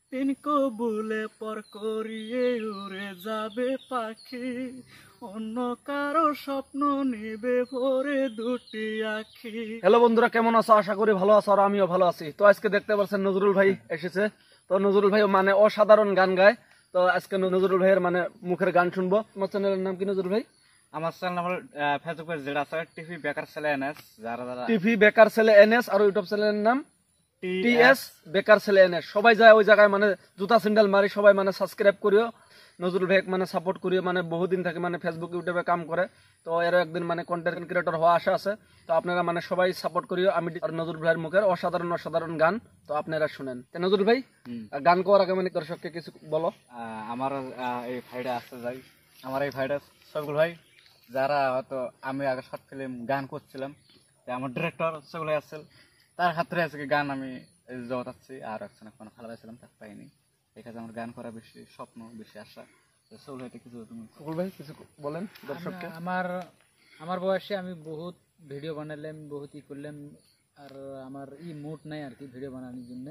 তিন কবুলে পর করিয়ে উড়ে যাবে পাখি, অন্য কারো স্বপ্ন নিবে ভরে দুটি আখি। হ্যালো বন্ধুরা, কেমন আছো? আশা করি ভালো আছো, আর আমিও ভালো আছি। তো আজকে দেখতে পাচ্ছেন নজরুল ভাই এসেছে। তো নজরুল ভাই মানে অসাধারণ গান গায়। তো আজকে নজরুল ভাইয়ের মানে মুখের গান শুনবো। তোমার চ্যানেলের নাম কি নজরুল ভাই? আমার চ্যানেল আমার ফেসবুকে যেটা আছে টিভি বেকার ছেলে এনএস, যারা যারা টিভি বেকার ছেলে এনএস, আর ইউটিউব চ্যানেলের নাম টিএস বেকার ছেলে এনএস। সবাই যায় ওই জায়গায় মানে জুতা স্যান্ডেল মারি, সবাই মানে সাবস্ক্রাইব করিও। নজরুল ভাই মানে সাপোর্ট করিও, মানে বহুদিন থেকে মানে ফেসবুক ইউটিউবে কাম করে। তো এর একদিন মানে কন্টেন্ট ক্রিয়েটর হওয়া আশা আছে। তো আপনারা মানে সবাই সাপোর্ট করিও। আমি নজরুল ভাইয়ের মুখের অসাধারণ অসাধারণ গান তো আপনারা শুনেন। নজরুল ভাই গান করার আগে মানে দর্শককে কিছু বলো। আমার এই ভাইটা আসতে যাই, আমার এই ভাইটা সবগুলো ভাই যারা হয়তো আমি আগে শর্ট ফিল্ম গান করছিলাম, আমার ডিরেক্টর সেগুলো আসছিল, তার হাত ধরে আজকে গান আমি জগতাচ্ছি। আর একজন কোনো ভালোবাসছিলাম, তার পাইনি। এই কাজে আমার গান করা বেশি স্বপ্ন, বেশি আশা। সেগুলো হয়তো কিছু তুমি ভাই কিছু বলেন দর্শককে। আমার বয়সে আমি বহুত ভিডিও বানালাম, বহুত ই করলাম, আর আমার মুড নাই আর কি ভিডিও বানানোর জন্য।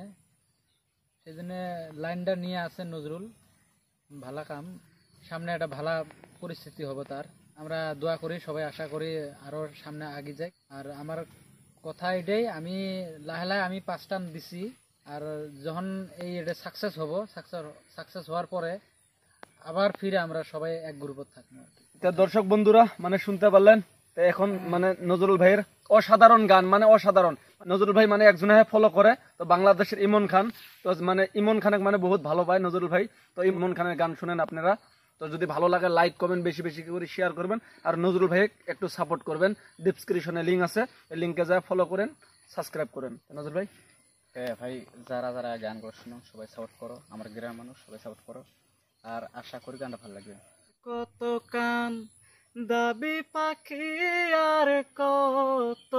সেই জন্য লাইনটা নিয়ে আসেন নজরুল, ভালো কাম, সামনে একটা ভালো পরিস্থিতি হবে তার। আমরা দোয়া করি, সবাই আশা করি আরো সামনে আগে যাই। আর আমার কথা এটাই, আমি লাহে আমি 5 টান দিছি, আর যখন এই এটা সাকসেস হব, সাকসেস হওয়ার পরে আবার ফিরে আমরা সবাই এক গ্রুপে থাকবো। দর্শক বন্ধুরা মানে শুনতে পারলেন, তো এখন মানে নজরুল ভাইয়ের অসাধারণ গান, মানে অসাধারণ। নজরুল ভাই মানে একজনে ফলো করে, তো বাংলাদেশের ইমন খান। তো মানে ইমন খানকে মানে বহুত ভালো পায় নজরুল ভাই। তো ইমন খানের গান শুনেন আপনারা। তো যদি ভালো লাগে লাইক কমেন্ট বেশি বেশি করে শেয়ার করবেন, আর নজরুল ভাই একটু সাপোর্ট করবেন। ডিসক্রিপশনে লিঙ্ক আছে, এই লিঙ্কে যা ফলো করেন, সাবস্ক্রাইব করেন। নজরুল ভাই ভাই যারা যারা গান করে শোনো সবাই সাপোর্ট করো, আমার গ্রামের মানুষ সবাই সাপোর্ট করো, আর আশা করি গানটা ভালো লাগবে। কত কান দাবি পাখি আর কত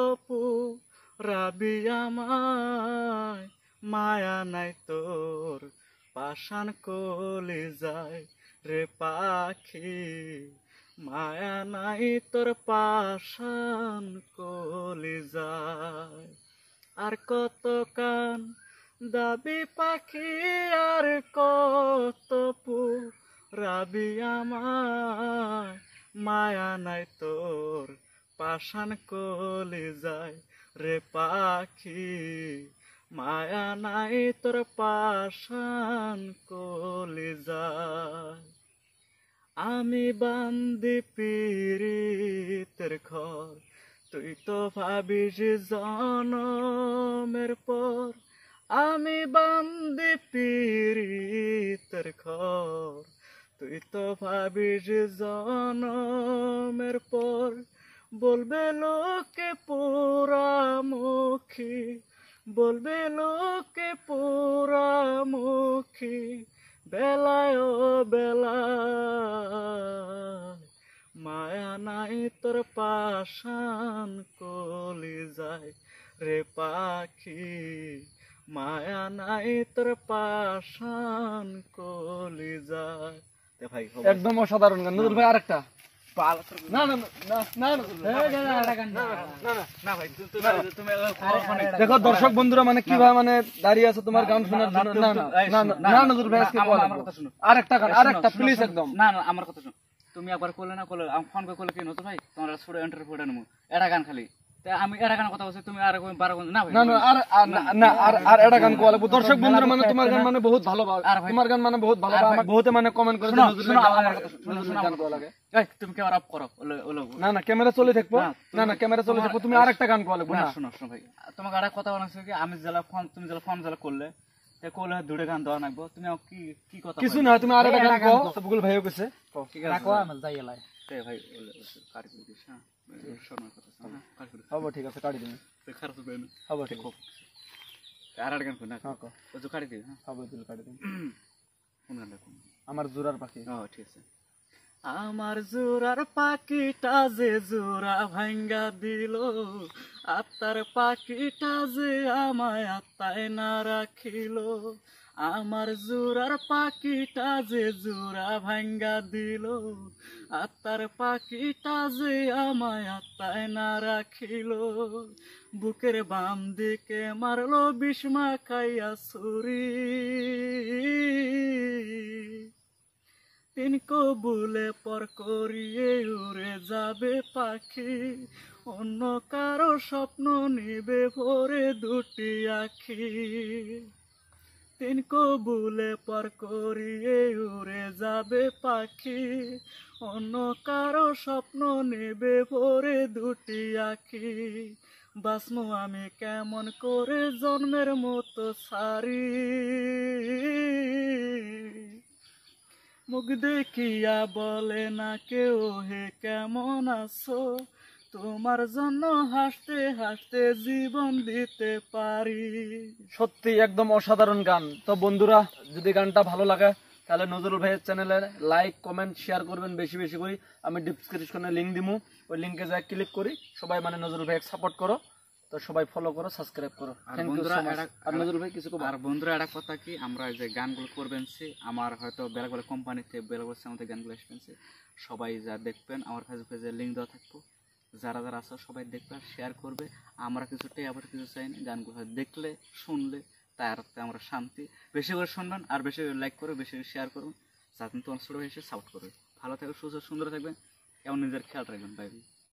পুরাবি আমায়, মায়া নাই তোর পাষাণ কলি যায় রে পাখি, মায়া নাই তোর পাষাণ কলি যায়। আর কত কান দাবি পাখি আর কত পুরাবি আমায়, মায়া নাই তোর পাষাণ কলি যায় রে পাখি, মায়া নাই তোর পাষাণ কলি যায়। আমি বান্দি পীড়িতের ঘর, তুই তো ভাবিস জনমের পর। আমি বান্দি পীড়িতের ঘর, তুই তো ভাবিস জনমের পর। বলবে লোকে পোড়ামুখী, বলবে লোকে পোড়ামুখী, বেলায় ও বেলায়, মায়া নাই তোর পাষাণ কলি যায় রে পাখি, মায়া নাই তোর পাষাণ কলি যায়। ভাই একদম অসাধারণ গান নজরুল ভাই। আরেকটা দেখো দর্শক বন্ধুরা মানে কিভাবে মানে দাঁড়িয়ে আছে তোমার গান শোনার জন্য। না নজরুল ভাই আরেকটা গান, আরেকটা প্লিজ একদম। না আমার কথা শুনো, তুমি একবার করলে না করলে ফোন করে করলে কি নতুন ভাই তোমার ছোট এন্টার ফোটা নেবো এটা গান খালি। আমি এটা গান কথা বলছি, তুমি আর 12 গান না ভাই আর এটা গান কোয়া লাগবে। দর্শক বন্ধুরা মানে তোমার গান মানে বহুত ভালো, তোমার গান মানে বহুত ভালো। আমাকে বহুতে মানে কমেন্ট করে নজরুল গান কোয়া লাগে। তুমি ক্যামেরা অফ করো। না ক্যামেরা চলে থাকবো, না ক্যামেরা চলে থাকবো। তুমি আরেকটা গান কোয়া লাগবে। না শোনো ভাই, তোমাকে আর কথা বলছি কি, আমি জেলা ফোন, তুমি জেলা ফোন জেলা করলে কোলে দুটো গান দেওয়া লাগবো। তুমি কি কথা কিছু না, তুমি আরেকটা গান কও। সবগুলো ভাইও কইছে রাখো আমি যাই এলাই ভাই কাটি দিস। হ্যাঁ হবো, ঠিক আছে কাটি দিবি। খারাপ হবে না, হবো ঠিক আর গান কই না কাটি দিবি। হ্যাঁ হবো তুই কাটি দিবি। কোন গানটা? আমার জোরার পাখি। ঠিক আছে। আমার জোরার পাখিটা যে জোড়া ভাঙ্গা দিল, আত্মার পাখিটা যে আমায় আত্মায় না রাখিল। আমার জোরার পাখিটা যে জোড়া ভাঙ্গা দিল, আত্মার পাখিটা যে আমায় আত্মায় না রাখিল। বুকের বাম দিকে মারলো বিষ মাখাইয়া ছুরি, কবুলে পর করিয়ে উড়ে যাবে পাখি, অন্য কারো স্বপ্ন নিবে ভরে দুটি আখি। তিন কবুলে পর করিয়ে উড়ে যাবে পাখি, অন্য কারো স্বপ্ন নেবে ভরে দুটি আখি। বাসমু আমি কেমন করে জন্মের মতো সারি, মুখ দেখিয়া বলে না কেউ হে কেমন আছো, তোমার জন্য হাসতে হাসতে জীবন দিতে পারি। সত্যি একদম অসাধারণ গান। তো বন্ধুরা, যদি গানটা ভালো লাগে তাহলে নজরুল ভাইয়ের চ্যানেলে লাইক কমেন্ট শেয়ার করবেন বেশি বেশি করে। আমি ডিসক্রিপশনে লিঙ্ক দিমু, ওই লিঙ্কে যা ক্লিক করি সবাই মানে নজরুল ভাইকে সাপোর্ট করো। তো সবাই ফলো করো, সাবস্ক্রাইব করো। Thank you so much. আর নজরুল ভাই কিছু আর বন্ধুরা একটা কথা কি, আমরা যে গানগুলো করবেন আমার হয়তো বেলা বেলা কোম্পানিতে বেলা বেলা আমাদের গানগুলো আসবেন, সবাই যা দেখবেন আমার ফেসবুক পেজে লিঙ্ক দেওয়া থাকবো, যারা যারা আছে সবাই দেখবে আর শেয়ার করবে। আমরা কিছুটাই আবার কিছু চাই না, গানগুলো দেখলে শুনলে তার আমরা শান্তি। বেশি করে শুনবেন আর বেশি করে লাইক করবে, বেশি করে শেয়ার করুন, যাতে তোমার ছোটো এসে সাপোর্ট করবে। ভালো থাকবে, সুস্থ সুন্দর থাকবেন এবং নিজের খেয়াল রাখবেন। বাই।